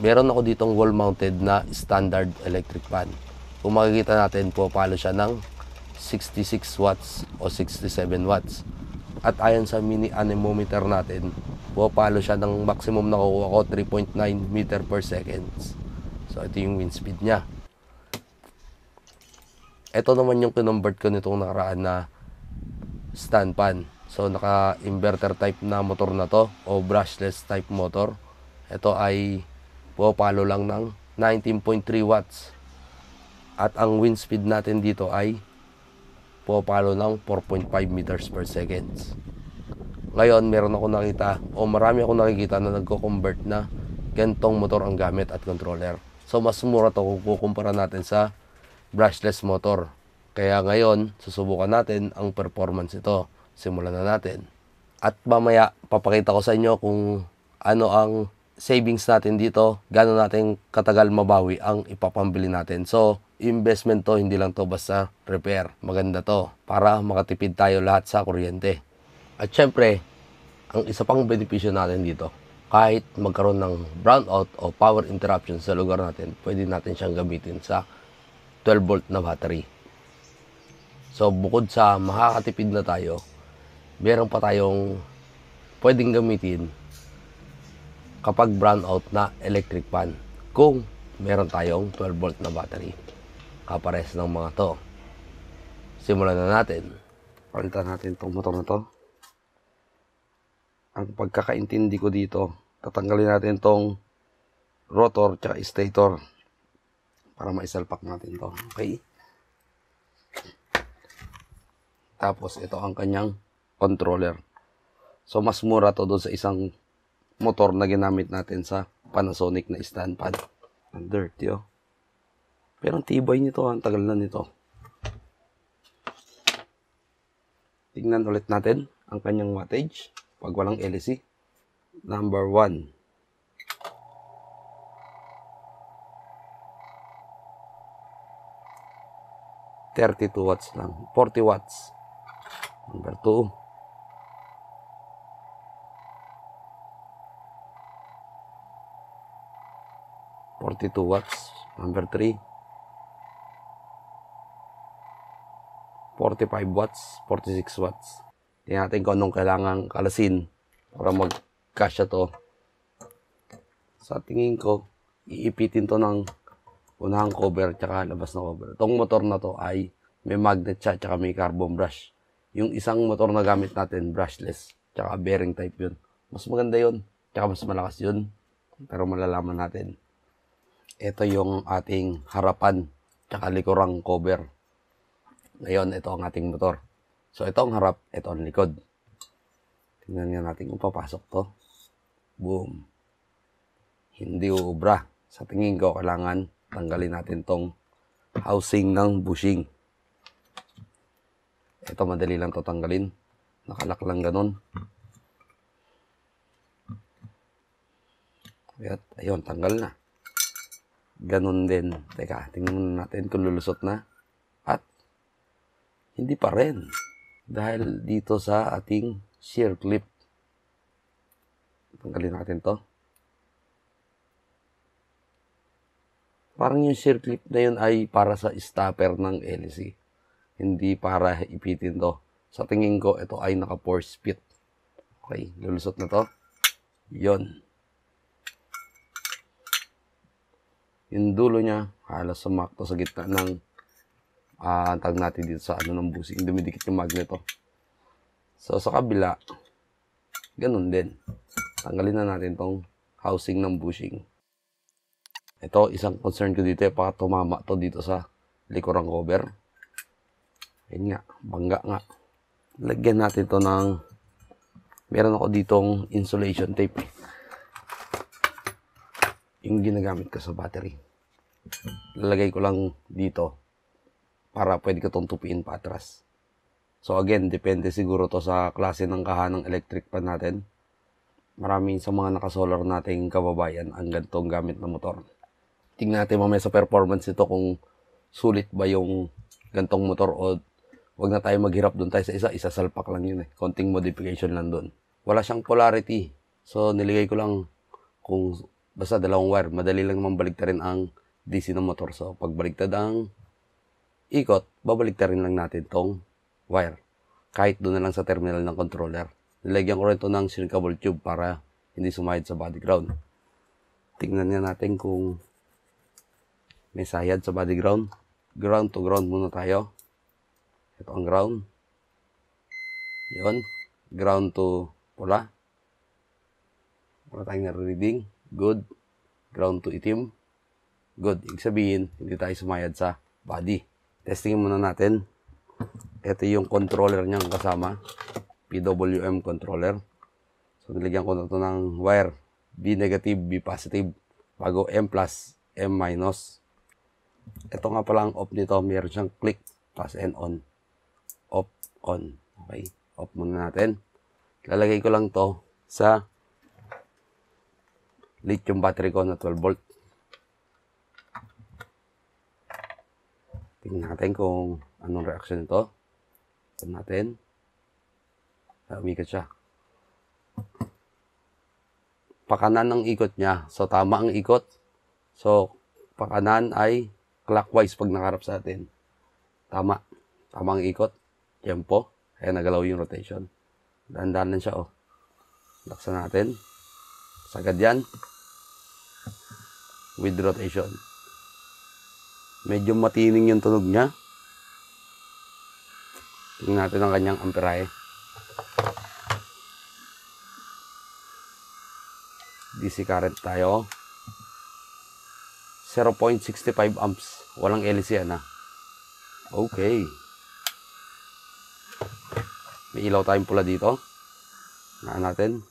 Meron ako ditong wall-mounted na standard electric fan. Kung makikita natin, pumapalo siya ng 66 watts o 67 watts. At ayon sa mini anemometer natin, pumapalo siya ng maximum na kukuha ko 3.9 meter per seconds. So ito yung wind speed niya. Ito naman yung kinonvert ko nitong nakaraan na stand fan. So naka-inverter type na motor na to o brushless type motor. Ito ay pumapalo lang ng 19.3 watts. At ang wind speed natin dito ay pumapalo ng 4.5 meters per seconds. Ngayon, meron ako nakita o marami ako nakikita na nagko-convert na gantong motor ang gamit at controller. So, mas mura to kung kukumpara natin sa brushless motor. Kaya ngayon, susubukan natin ang performance ito. Simulan na natin. At mamaya, papakita ko sa inyo kung ano ang savings natin dito, gano'n natin katagal mabawi ang ipapambili natin. So, investment to, hindi lang to basta repair. Maganda to para makatipid tayo lahat sa kuryente. At syempre, ang isa pang benepisyo natin dito, kahit magkaroon ng brownout o power interruption sa lugar natin, pwede natin siyang gamitin sa 12 volt na battery. So, bukod sa makakatipid na tayo, meron pa tayong pwedeng gamitin kapag brownout na electric fan kung meron tayong 12 volt na battery. Kapares ng mga to. Simulan na natin. Palitan natin itong motor na to. Ang pagkakaintindi ko dito, tatanggalin natin itong rotor at stator para maisalpak natin to. Okay? Tapos ito ang kanyang controller. So mas mura to doon sa isang motor na ginamit natin sa Panasonic na stand fan. Ang dirty oh. Pero ang tibay nito, ang tagal na nito. Tingnan ulit natin ang kanyang wattage pag walang LEC. Number 1. $32 watts lang. 40 watts. Number 2. 42 watts. Number 3. 45 watts, 46 watts. Tingnan natin kung anong kailangang kalasin para mag-kasya to. Sa tingin ko, iipitin to ng unahang cover tsaka labas na cover. Itong motor na to ay may magnet siya tsaka may carbon brush. Yung isang motor na gamit natin, brushless, tsaka bearing type yun. Mas maganda yun, tsaka mas malakas yun. Pero malalaman natin. Ito yung ating harapan tsaka likurang cover. Ngayon, ito ang ating motor. So, ito ang harap, ito ang likod. Tingnan nga natin kung papasok to. Boom. Hindi uubra. Sa tingin ko, kailangan tanggalin natin tong housing ng bushing. Ito, madali lang to tanggalin. Nakalak lang ganun. At, ayun, tanggal na. Ganun din. Teka, tingnan natin kung lulusot na. At, hindi pa rin. Dahil dito sa ating shear clip. Tanggalin natin to. Parang yung shear clip na yun ay para sa stopper ng LEC. Hindi para ipitin to. Sa tingin ko, ito ay naka-force fit. Okay, lulusot na to. Yun. Yung dulo niya, halos sumakto sa gitna ng tag natin dito sa ano ng busing. Dumidikit yung magnet to. So, sa kabila, ganun din. Tanggalin na natin tong housing ng bushing. Ito, isang concern ko dito, baka tumama to dito sa likurang cover. Ayun nga, bangga nga. Lagyan natin to ng, meron ako ditong insulation tape. Yung ginagamit ko sa battery. Lalagay ko lang dito para pwede ko itong tupiin pa atras. So again, depende siguro to sa klase ng kaha ng electric fan natin. Maraming sa mga nakasolar nating kababayan ang gantong gamit na motor. Tingnan natin mamaya sa performance nito kung sulit ba yung gantong motor o wag na tayo maghirap doon tayo sa isa salpak lang yun eh. Konting modification lang doon. Wala siyang polarity. So niligay ko lang kung Basta dalawang wire. Madali lang naman baliktarin ang DC ng motor. So, pag baliktad ang ikot, babaliktarin lang natin tong wire. Kahit doon na lang sa terminal ng controller. Nilagyan ko rin ito ng shrinkable tube para hindi sumayad sa body ground. Tingnan nga natin kung may sayad sa body ground. Ground to ground muna tayo. Ito ang ground. Yun. Ground to pula. Wala tayong reading. Good. Ground to itim. Good. Ibig sabihin, hindi tayo sumayad sa body. Testingin muna natin. Ito yung controller niyang kasama. PWM controller. So, nilagyan ko na ito ng wire. B negative, B positive. Bago M plus, M minus. Ito nga pala ang off nito. Meron siyang click, plus and on. Off, on. Okay. Off muna natin. Lalagay ko lang to sa lithium battery ko na 12 volt. Tingnan natin kung anong reaction nito. Tingnan natin. Umikot siya. Pakanan ng ikot niya. So, tama ang ikot. So, pakanan ay clockwise pag nakarap sa atin. Tama. Tama ang ikot. Tempo. Kaya nagalaw yung rotation. Dahan-dahan lang siya, oh. Laksan natin. Sagad yan. With rotation. Medyo matining yung tunog niya. Tingnan natin ang kanyang amperahe. DC current tayo. 0.65 amps. Walang LC yan, ha. Okay. May ilaw tayong pula dito. Naan natin.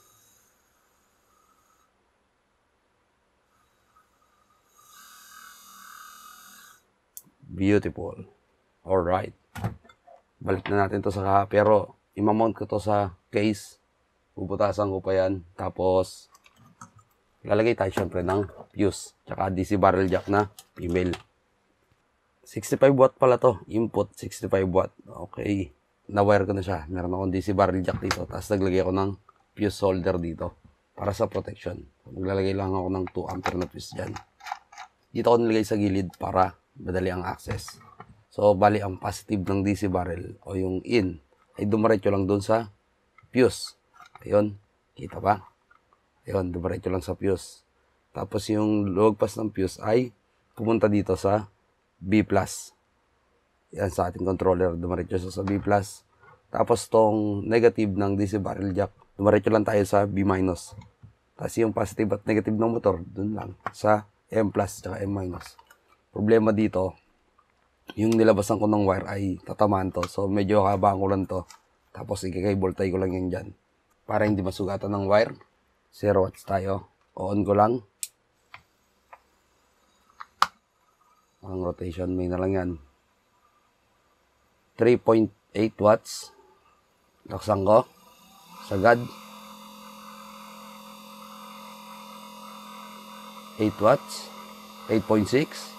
Beautiful. Alright. Balik na natin to sa pero imamount ko to sa case. Puputasan ko pa yan. Tapos, lalagay tayo syempre ng fuse. Tsaka DC barrel jack na female. 65 watt pala to. Input 65 watt. Okay. Na-wire ko na siya. Meron akong DC barrel jack dito. Tapos naglagay ako ng fuse holder dito. Para sa protection. Maglalagay lang ako ng 2 ampere na fuse dyan. Dito ako nilagay sa gilid para madali ang access. So, bali ang positive ng DC barrel o yung in ay dumiretso lang doon sa fuse. Ayun. Kita ba? Ayun, dumiretso lang sa fuse. Tapos yung lugpas ng fuse ay pumunta dito sa B+. Yan sa ating controller. Dumiretso sa B+. Tapos tong negative ng DC barrel jack, dumiretso lang tayo sa B-. Tapos yung positive at negative ng motor, dun lang sa M+ at M-. Problema dito, yung nilabasan ko ng wire ay tatamaan to. So, medyo habaan ko lang to. Tapos, ikikay-voltay ko lang yan dyan. Para hindi masugatan ng wire. 0 watts tayo. On ko lang. Ang rotation, may na lang yan. 3.8 watts. Laksan ko. Sagad. 8 watts. 8.6.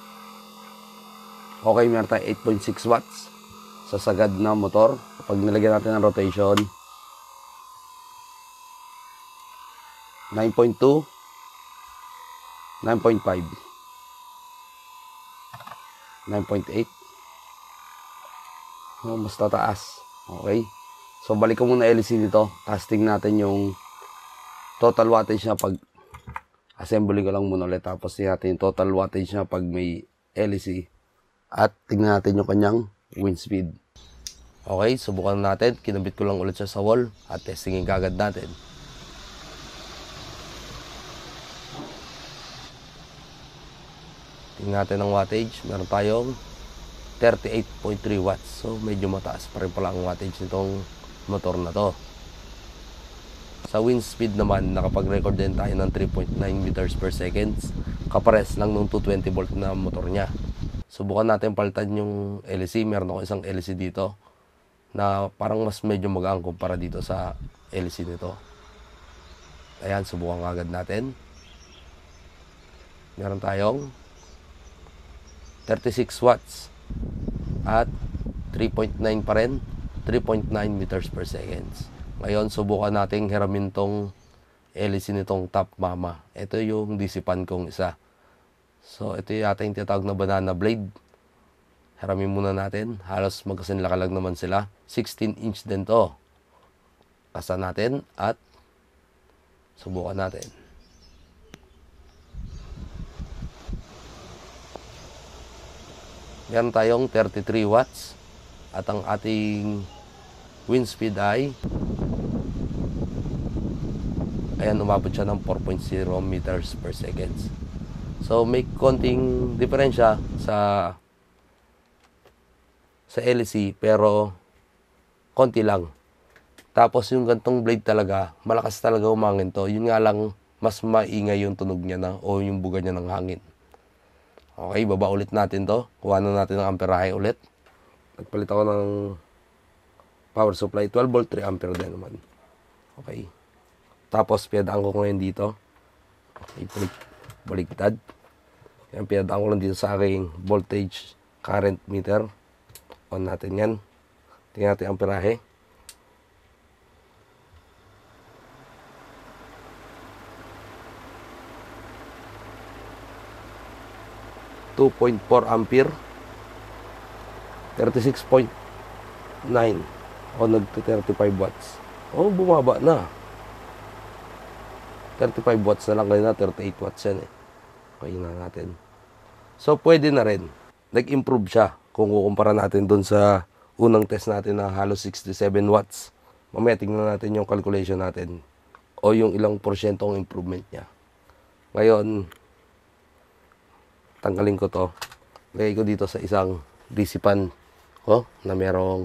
Okay, meron tayo 8.6 watts sa sagad na motor. Kapag nilagyan natin ng rotation, 9.2, 9.5, 9.8. Oh, mas tataas. Okay. So, balik ko muna LC dito. Testing natin yung total wattage niya pag assembly ko lang muna ulit. Tapos natin yung total wattage niya pag may LC. At tingnan natin yung kanyang wind speed. Okay, subukan natin. Kinabit ko lang ulit siya sa wall. At testingin kagad natin. Tingnan natin ang wattage. Meron tayong 38.3 watts. So, medyo mataas pa rin pala ang wattage nitong motor na to. Sa wind speed naman, nakapag-record din tayo ng 3.9 meters per second. Kapares lang nung 220 volt na motor niya. Subukan natin palitan yung LC. Meron ako isang LC dito na parang mas medyo magaan kumpara dito sa LC nito. Ayan, subukan agad natin. Meron tayong 36 watts at 3.9 pa rin. 3.9 meters per second. Ngayon, subukan natin hiramin tong LEC nitong top mama. Ito yung DC pan kong isa. So, ito yata yung tinatawag na banana blade. Haramin muna natin. Halos magkasinlaka lang naman sila. 16-inch din to. Kasa natin at subukan natin. Meron tayong 33 watts. At ang ating wind speed ay ayan, umabot siya ng 4.0 meters per seconds. So, may konting diferensya sa LEC, pero konti lang. Tapos, yung gantong blade talaga, malakas talaga umangin to. Yun nga lang, mas maingay yung tunog niya na, o yung buga niya ng hangin. Okay, baba ulit natin to. Kuha na natin ng amperahe ulit. Nagpalit ako ng power supply, 12 volt, 3 ampere din naman. Okay. Tapos, pinadaan ko ngayon dito. Okay, baligtad. Yan, pinadaan ko lang dito sa aking voltage current meter. On natin yan. Tingnan natin ang amperahe. .4 ampere. 36.9 o nagto-35 watts. Oh, bumaba na. 35 watts na lang kanina, 38 watts yan eh. Okay na natin. So, pwede na rin. Nag-improve siya kung kukumpara natin dun sa unang test natin na halos 67 watts. Mamaya tingnan natin yung calculation natin o yung ilang porsyentong improvement niya. Ngayon, tanggalin ko to. Lagay ko dito sa isang DC pan ko na merong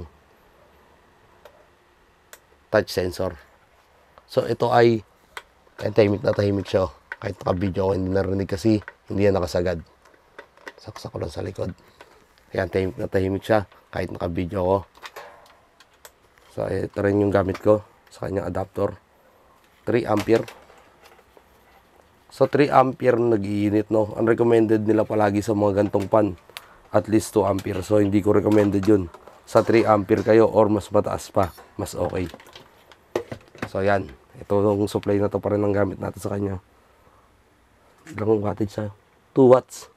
touch sensor. So, ito ay tahimik na tahimik siya. Kahit naka-video ako, hindi narinig kasi hindi yan nakasagad. Saksak ko lang sa likod. Ayan, tahimik na tahimik siya. Kahit naka-video ako. So, ito rin yung gamit ko sa kanyang adapter. 3 ampere. So, 3 ampere nag-iinit, no? Ang recommended nila palagi sa mga gantong pan, at least 2 ampere. So, hindi ko recommended yun. Sa 3 ampere kayo or mas mataas pa, mas okay. So, ayan. Ito yung supply na to pa rin ang gamit natin sa kanya. Ilang wattage siya? 2 watts.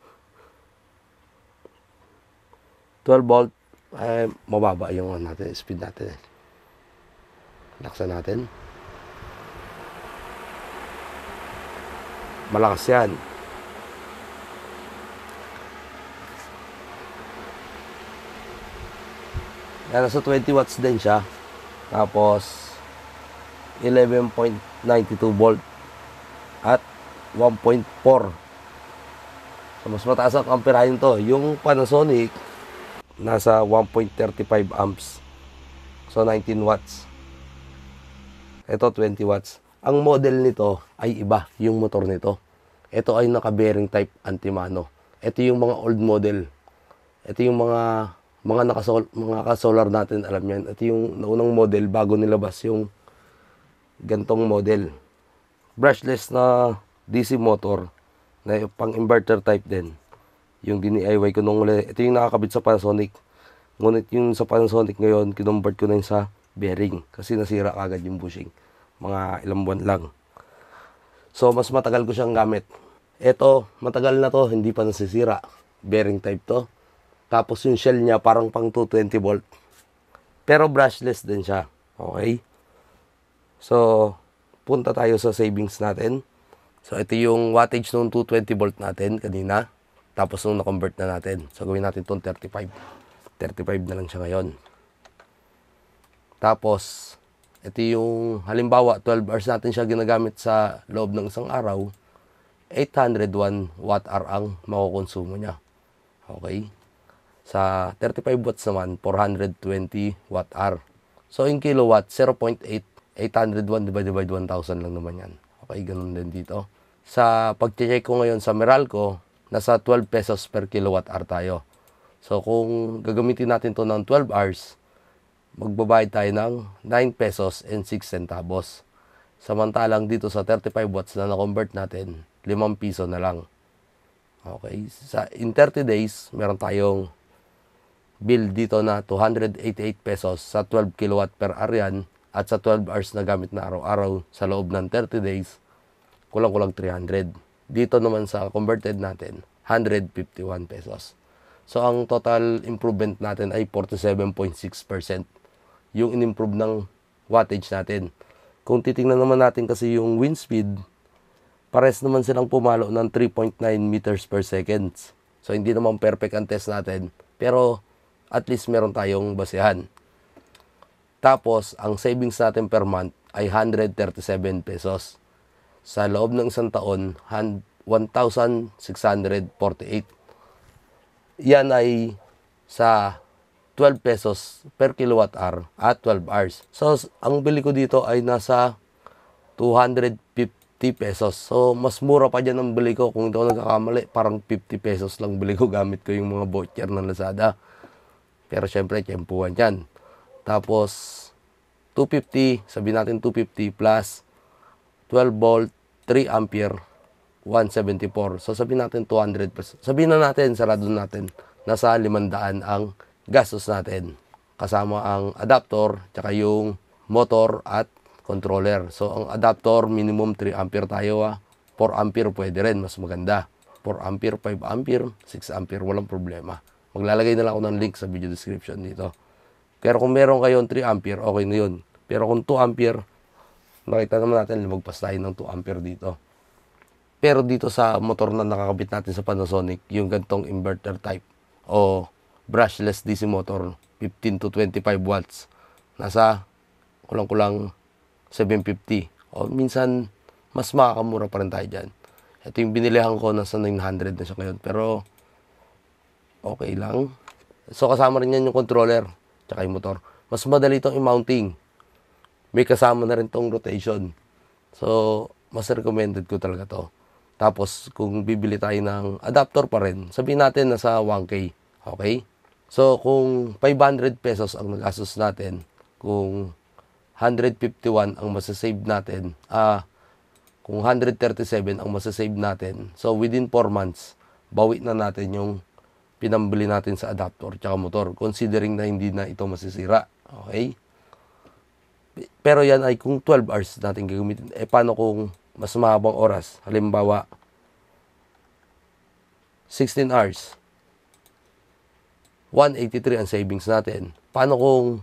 12 volt. Ay, mababa yung natin, speed natin. Laksan natin. Malakas yan. Yan, nasa 20 watts din siya. Tapos, 11.92 volt at 1.4. So, mas mataas ang amperahin to. Yung Panasonic, nasa 1.35 amps. So, 19 watts. Ito, 20 watts. Ang model nito ay iba, yung motor nito. Ito ay naka-bearing type anti-mano. Ito yung mga old model. Ito yung mga naka-solar natin, alam yan. Ito yung naunang model bago nilabas yung gantong model. Brushless na DC motor na pang inverter type din. Yung DIY ko nung uli. Ito yung nakakabit sa Panasonic. Ngunit yung sa Panasonic ngayon, kinumbert ko na yung sa bearing. Kasi nasira agad yung bushing. Mga ilang buwan lang. So, mas matagal ko siyang gamit. Ito, matagal na to. Hindi pa nasisira. Bearing type to. Tapos yung shell niya parang pang 220 volt. Pero brushless din siya. Okay? So, punta tayo sa savings natin. So, ito yung wattage nung 220 volt natin kanina. Tapos nung na-convert na natin. So, gawin natin itong 35. 35 na lang siya ngayon. Tapos, ito yung halimbawa, 12 hours natin siya ginagamit sa loob ng isang araw. 801 watt-hour ang makukonsumo niya. Okay? Sa 35 watts naman, 420 watt-hour. So, in kilowatt, 0.8. 801 divided by 1,000 lang naman yan. Okay, ganun din dito. Sa pag-check ko ngayon sa Meralco, nasa 12 pesos per kilowatt-hour tayo. So, kung gagamitin natin to ng 12 hours, magbabayad tayo ng 9 pesos and 6 centavos. Samantalang dito sa 35 watts na na-convert natin, 5 piso na lang. Okay, in 30 days, meron tayong bill dito na 288 pesos sa 12 kilowatt per hour yan. at sa 12 hours na gamit na araw-araw sa loob ng 30 days, kulang-kulang 300. Dito naman sa converted natin, 151 pesos. So, ang total improvement natin ay 47.6% yung in-improve ng wattage natin. Kung titingnan naman natin kasi yung wind speed, pares naman silang pumalo ng 3.9 meters per second. So, hindi naman perfect ang test natin, pero at least meron tayong basehan. Tapos, ang savings natin per month ay 137 pesos. Sa loob ng isang taon, 1,648. Yan ay sa 12 pesos per kilowatt hour at 12 hours. So, ang bili ko dito ay nasa 250 pesos. So, mas mura pa dyan ang bili ko. Kung hindi ako nagkakamali, parang 50 pesos lang bili ko. Gamit ko yung mga voucher ng Lazada. Pero syempre, tiyempuhan yan. Tapos, 250, sabihin natin 250 plus 12 volt, 3 ampere, 174. So, sabihin natin 200 pesos. Sabihin na natin, sarado natin, nasa 500 ang gastos natin. Kasama ang adapter, tsaka yung motor at controller. So, ang adapter, minimum 3 ampere tayo. 4 ampere pwede rin, mas maganda. 4 ampere, 5 ampere, 6 ampere, walang problema. Maglalagay na lang ako ng link sa video description dito. Pero kung meron kayong 3 ampere, okay na yun. Pero kung 2 ampere, nakita naman natin, lumagpas tayo ng 2 ampere dito. Pero dito sa motor na nakakabit natin sa Panasonic, yung gantong inverter type o brushless DC motor, 15 to 25 watts, nasa kulang-kulang 750. O minsan, mas makakamura pa rin tayo dyan. Ito yung binilihan ko, nasa 900 na siya ngayon. Pero, okay lang. So, kasama rin yan yung controller, tsaka yung motor. Mas madali itong i-mounting. May kasama na rin itong rotation. So, mas recommended ko talaga to. Tapos, kung bibili tayo ng adapter pa rin, sabihin natin nasa 1K. Okay? So, kung 500 pesos ang nagastos natin, kung 151 ang masasave natin, kung 137 ang masasave natin, so within 4 months, bawi na natin yung pinambili natin sa adapter tsaka motor, considering na hindi na ito masisira. Okay? Pero yan ay kung 12 hours natin gagamitin. Paano kung mas mahabang oras? Halimbawa, 16 hours. 183 ang savings natin. Paano kung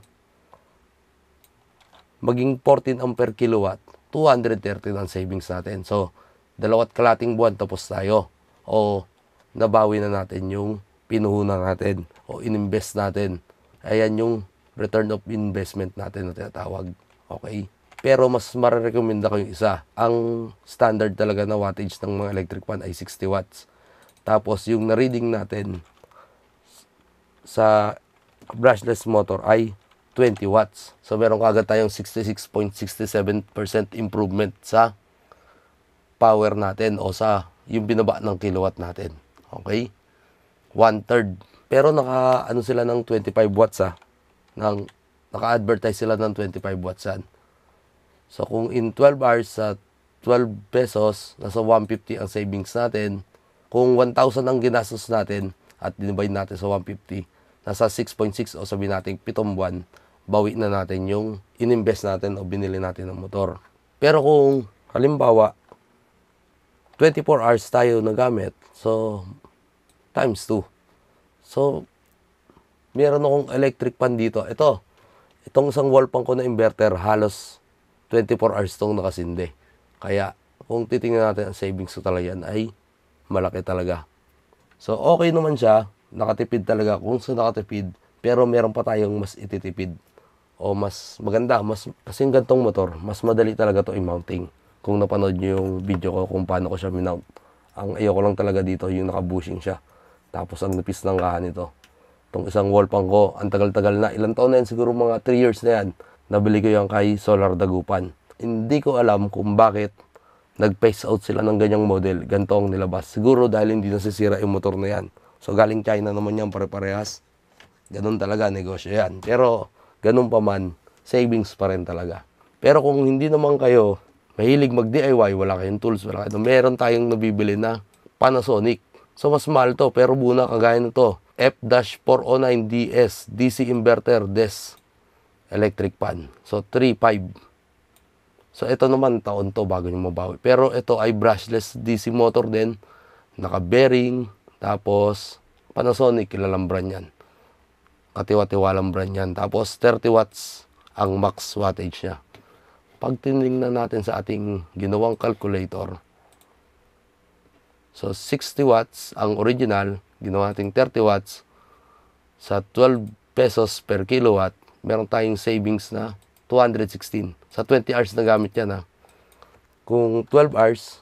maging 14 ampere kilowatt? 230 ang savings natin. So, 2.5 buwan tapos tayo. O, nabawi na natin yung pinuhunan natin. O, ininvest natin. Ayan yung return of investment natin na tinatawag. Okay? Pero mas marirekomenda ko yung isa. Ang standard talaga na wattage ng mga electric fan ay 60 watts. Tapos yung na-reading natin sa brushless motor ay 20 watts. So meron kagad tayong 66.67% improvement sa power natin o sa yung binaba ng kilowatt natin. Okay? 1/3. Pero ano sila ng 25 watts naka-advertise sila ng 25 watts yan. So, kung in 12 hours sa 12 pesos, nasa 150 ang savings natin. Kung 1,000 ang ginastos natin at dinivide natin sa 150, nasa 6.6 o sabihin natin 7 buwan, bawi na natin yung ininvest natin o binili natin ng motor. Pero kung halimbawa, 24 hours tayo nagamit, so times 2. So, meron akong electric fan dito. Itong isang wall fan ko na inverter, halos 24 hours itong nakasindi. Kaya, kung titingnan natin ang savings ko talaga yan, ay malaki talaga. So, okay naman siya. Nakatipid talaga kung sa nakatipid. Pero meron pa tayong mas ititipid. O mas maganda. Kasi yung gantong motor, mas madali talaga to i-mounting. Kung napanood nyo yung video ko kung paano ko siya minount. Ang ayoko lang talaga dito, yung nakabushing siya. Tapos ang nipis ng kahan nito. Itong isang wall fan ko, ang tagal-tagal na. Ilang taon na yan, siguro mga 3 years na yan. Nabili ko yan kay Solar Dagupan. Hindi ko alam kung bakit nag-phase out sila ng ganyang model. Ganito ang nilabas. Siguro dahil hindi nasisira yung motor na yan. So galing China naman yan, pare-parehas. Ganun talaga, negosyo yan. Pero ganun pa man, savings pa rin talaga. Pero kung hindi naman kayo mahilig mag-DIY, wala kayong tools, wala kayong, meron tayong nabibili na Panasonic. So mas mahal to, pero buna kagaya nito. F-409DS DC Inverter DES electric fan. So, 3.5. So, ito naman, taon to bago nyo mabawi. Pero ito ay brushless DC motor din. Naka-bearing. Tapos, Panasonic, kilalang brand yan. Katiwa-tiwalang brand yan. Tapos, 30 watts ang max wattage niya. Pag tinignan natin sa ating ginawang calculator, so 60 watts ang original, ginawa natin 30 watts, sa 12 pesos per kilowatt, meron tayong savings na 216. Sa 20 hours na gamit yan, ha. Kung 12 hours,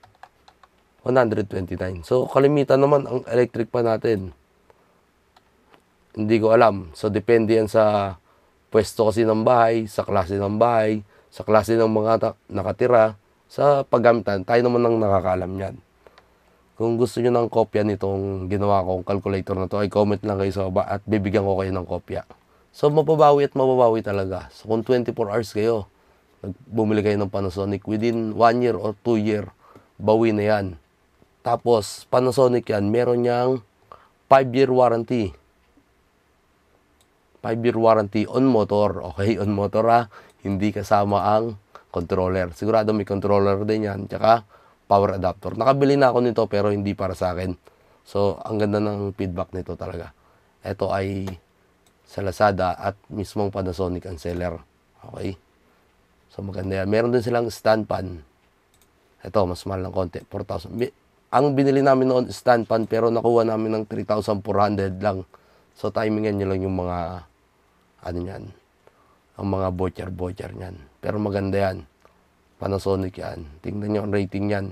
129. So, kalimitan naman ang electric pa natin. Hindi ko alam. So, depende yan sa pwesto kasi ng bahay, sa klase ng bahay, sa klase ng mga nakatira, sa paggamitan. Tayo naman ang nakakaalam yan. Kung gusto nyo ng kopya nitong ginawa kong calculator na to, ay comment lang kayo sa baba at bibigyan ko kayo ng kopya. So, mapabawi at mapabawi talaga. So, kung 24 hours kayo, bumili kayo ng Panasonic, within 1 year or 2 year, bawi na yan. Tapos, Panasonic yan, meron niyang 5-year warranty. 5-year warranty on motor. Okay, on motor, ha. Hindi kasama ang controller. Sigurado may controller din yan. Tsaka power adapter. Nakabili na ako nito pero hindi para sa akin. So, ang ganda ng feedback nito talaga. Ito ay sa Lazada at mismong Panasonic ang seller. Okay. So, maganda yan. Meron din silang stand fan. Ito, mas mahal ng konti. 4,000. Ang binili namin noon stand fan pero nakuha namin ng 3,400 lang. So, timingan nyo lang yung mga ano yan, ang mga botcher niyan. Pero maganda yan. Panasonic yan. Tingnan nyo ang rating yan.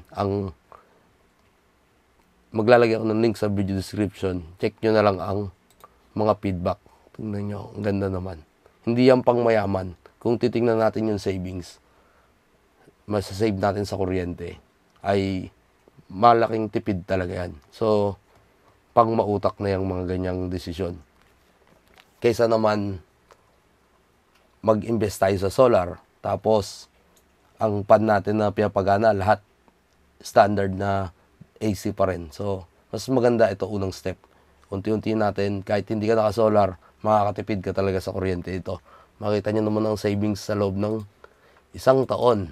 Maglalagay ako ng link sa video description. Check nyo na lang ang mga feedback. Tingnan nyo. Ang ganda naman. Hindi yan pang mayaman. Kung titingnan natin yung savings, masasave natin sa kuryente, ay malaking tipid talaga yan. So, pang mautak na yung mga ganyang desisyon. Kaysa naman mag-invest tayo sa solar, tapos ang pan natin na pinapagana, lahat standard na AC pa rin. So, mas maganda ito unang step. Unti-unti natin, kahit hindi ka naka-solar, makakatipid ka talaga sa kuryente ito. Makita nyo naman ang savings sa loob ng isang taon.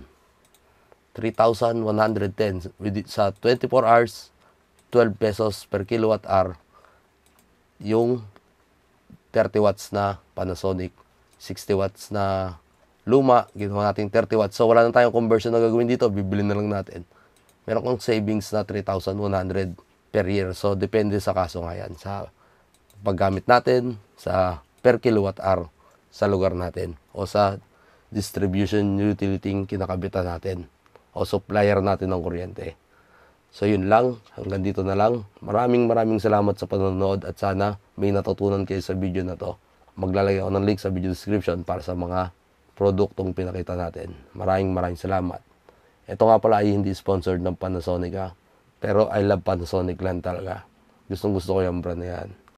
3,110 sa 24 hours, 12 pesos per kilowatt hour. Yung 30 watts na Panasonic, 60 watts na luma, ginawa natin 30 watts. So, wala na tayong conversion na gagawin dito. Bibili na lang natin. Meron kong savings na 3,100 per year. So, depende sa kaso nga yan. Sa paggamit natin, sa per kilowatt hour sa lugar natin. O sa distribution utility kinakabitan natin. O supplier natin ng kuryente. So, yun lang. Hanggang dito na lang. Maraming salamat sa panonood at sana may natutunan kayo sa video na to. Maglalagay ako ng link sa video description para sa mga produktong pinakita natin. Maraming salamat. Ito nga pala ay hindi sponsored ng Panasonic, ha. Pero I love Panasonic lang talaga. Gustong gusto ko yung brand na yan.